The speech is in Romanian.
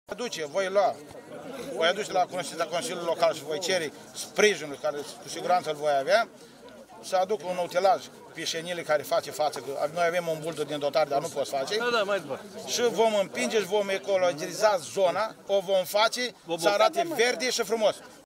Voi aduce la cunoștința Consiliului Local și voi cere sprijinul care cu siguranță îl voi avea, să aduc un utilaj pe șenile care face față, că noi avem un buldur din dotare, dar nu poți face. Și vom împinge și vom ecologiza zona, o vom face să arate verde și frumos.